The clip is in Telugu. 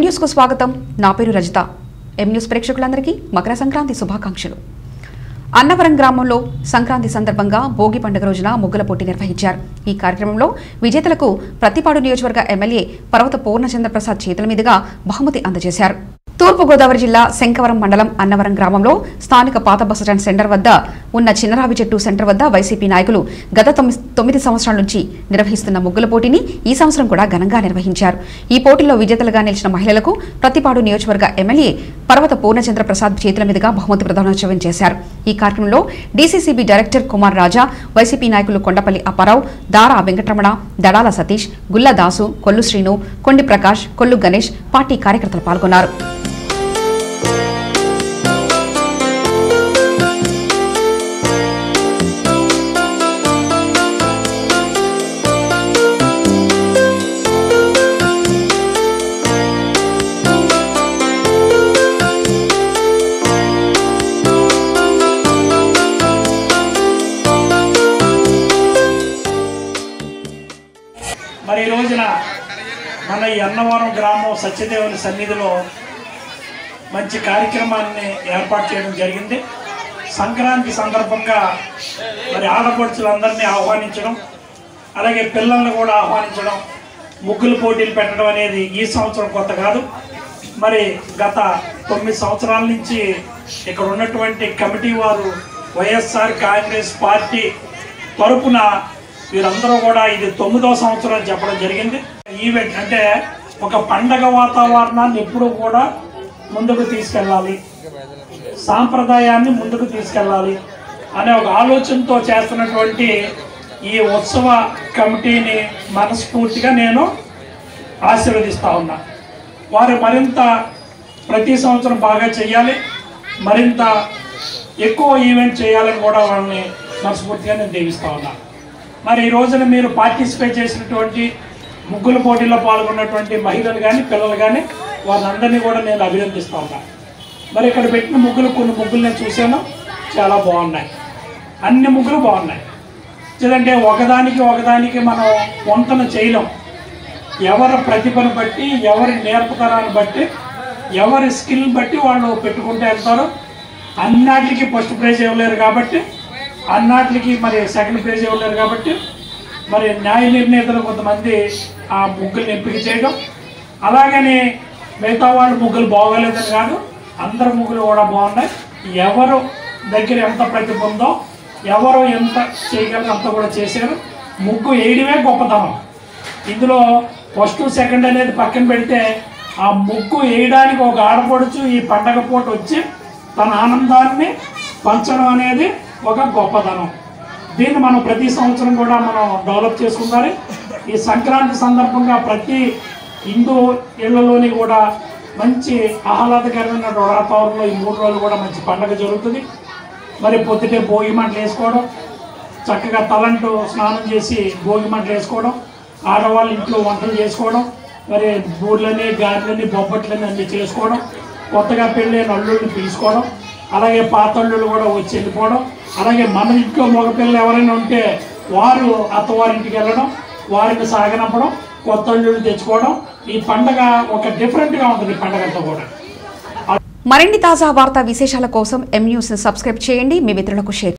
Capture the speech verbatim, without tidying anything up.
ఎం న్యూస్ కు స్వాగతం. నా పేరు రజిత. ఎం న్యూస్ ప్రేక్షకులందరికీ మకర సంక్రాంతి శుభాకాంక్షలు. అన్నవరం గ్రామంలో సంక్రాంతి సందర్భంగా భోగి పండుగ రోజున ముగ్గుల పోటీ నిర్వహించారు. ఈ కార్యక్రమంలో విజేతలకు ప్రతిపాడు నియోజకవర్గ ఎమ్మెల్యే పర్వత పూర్ణచంద్ర ప్రసాద్ చేతుల మీదుగా బహుమతి అందజేశారు. తూర్పుగోదావరి జిల్లా శంకవరం మండలం అన్నవరం గ్రామంలో స్థానిక పాత బస్టాండ్ సెంటర్ వద్ద ఉన్న చిన్నరావి చెట్టు సెంటర్ వద్ద వైసీపీ నాయకులు గత తొమ్మిది సంవత్సరాల నుంచి నిర్వహిస్తున్న ముగ్గుల పోటీని ఈ సంవత్సరం కూడా ఘనంగా నిర్వహించారు. ఈ పోటీలో విజేతలుగా నిలిచిన మహిళలకు ప్రతిపాడు నియోజకవర్గ ఎమ్మెల్యే పర్వత పూర్ణచంద్ర ప్రసాద్ చేతుల మీదుగా బహుమతి ప్రదానోత్సవం చేశారు. ఈ కార్యక్రమంలో DCCB director Kumar Raja, YCP నాయకులు కొండపల్లి అప్పారావు, దారా వెంకటరమణ, దడాల సతీష్, గుల్ల దాసు, కొల్లు శ్రీను, కొండి ప్రకాష్, కొల్లు గణేష్ పార్టీ కార్యకర్తలు పాల్గొన్నారు. మరి ఈ రోజున మన ఈ అన్నవరం గ్రామం సత్యదేవుని సన్నిధిలో మంచి కార్యక్రమాన్ని ఏర్పాటు చేయడం జరిగింది. సంక్రాంతి సందర్భంగా మరి ఆడపడుచులందరినీ ఆహ్వానించడం, అలాగే పిల్లల్ని కూడా ఆహ్వానించడం, ముగ్గులు పోటీలు పెట్టడం అనేది ఈ సంవత్సరం కొత్త కాదు. మరి గత తొమ్మిది సంవత్సరాల నుంచి ఇక్కడ ఉన్నటువంటి కమిటీ వారు వైఎస్ఆర్ కాంగ్రెస్ పార్టీ తరపున వీరందరూ కూడా ఇది తొమ్మిదవ సంవత్సరం అని చెప్పడం జరిగింది. ఈవెంట్ అంటే ఒక పండగ వాతావరణాన్ని ఎప్పుడూ కూడా ముందుకు తీసుకెళ్ళాలి, సాంప్రదాయాన్ని ముందుకు తీసుకెళ్ళాలి అనే ఒక ఆలోచనతో చేస్తున్నటువంటి ఈ ఉత్సవ కమిటీని మనస్ఫూర్తిగా నేను ఆశీర్వదిస్తూ ఉన్నా. వారు మరింత ప్రతి సంవత్సరం బాగా చేయాలి, మరింత ఎక్కువ ఈవెంట్ చేయాలని కూడా వాళ్ళని మనస్ఫూర్తిగా నేను దీవిస్తూ ఉన్నా. మరి ఈ రోజున మీరు పార్టిసిపేట్ చేసినటువంటి ముగ్గుల పోటీలో పాల్గొన్నటువంటి మహిళలు కానీ పిల్లలు కానీ వారందరినీ కూడా నేను అభినందిస్తూ ఉన్నాను. మరి ఇక్కడ పెట్టిన ముగ్గులు కొన్ని ముగ్గులు నేను చూశాను, చాలా బాగున్నాయి. అన్ని ముగ్గులు బాగున్నాయి. ఎందుకంటే ఒకదానికి ఒకదానికి మనం వంతన చేయలేం. ఎవరి ప్రతిభను బట్టి, ఎవరి నేర్పతనాన్ని బట్టి, ఎవరి స్కిల్ బట్టి వాళ్ళు పెట్టుకుంటూ వెళ్తారు. అన్నిటికీ ఫస్ట్ ప్రైజ్ ఇవ్వలేరు కాబట్టి, అన్నిటికి మరి సెకండ్ ప్రైజ్ ఇవ్వలేరు కాబట్టి మరి న్యాయ నిర్ణేతలు కొంతమంది ఆ ముగ్గులు ఎంపిక చేయడం, అలాగని మిగతా వాళ్ళు ముగ్గులు బాగోలేదని కాదు, అందరు ముగ్గులు కూడా బాగున్నాయి. ఎవరు దగ్గర ఎంత ప్రతిభ ఉందో, ఎవరు ఎంత చేయగలరో అంత కూడా చేశారు. ముగ్గు వేయడమే గొప్పతనం. ఇందులో ఫస్ట్ సెకండ్ అనేది పక్కన పెడితే ఆ ముగ్గు వేయడానికి ఒక ఆడపడుచు ఈ పండగ పూట వచ్చి తన ఆనందాన్ని పంచడం అనేది ఒక గొప్పతనం. దీన్ని మనం ప్రతి సంవత్సరం కూడా మనం డెవలప్ చేసుకుంటారు. ఈ సంక్రాంతి సందర్భంగా ప్రతి హిందూ ఇళ్లలోని కూడా మంచి ఆహ్లాదకరమైన వాతావరణంలో ఈ మూడు రోజులు కూడా మంచి పండుగ జరుగుతుంది. మరి పొద్దుటే భోగి మంటలు వేసుకోవడం, చక్కగా తలంటూ స్నానం చేసి భోగి మంటలు వేసుకోవడం, ఆడవాళ్ళు ఇంట్లో వంటలు చేసుకోవడం, మరి బూర్లని గారెలని బొబ్బట్లని అన్నీ చేసుకోవడం, కొత్తగా పెళ్ళైన అల్లుళ్ళని పిలుచుకోవడం, అలాగే పాత అల్లుళ్ళు కూడా వచ్చి వెళ్ళిపోవడం, అలాగే మన ఇంట్లో మగపిల్లలు ఎవరైనా ఉంటే వారు అత్తవారింటికి వెళ్ళడం, వారిని సాగనంపడం, కొత్త అల్లుళ్ళు తెచ్చుకోవడం. ఈ పండగ ఒక డిఫరెంట్గా ఉంటుంది. ఈ పండగతో కూడా మరిన్ని తాజా వార్తా విశేషాల కోసం ఎం న్యూస్ ని సబ్స్క్రైబ్ చేయండి, మీ మిత్రులకు షేర్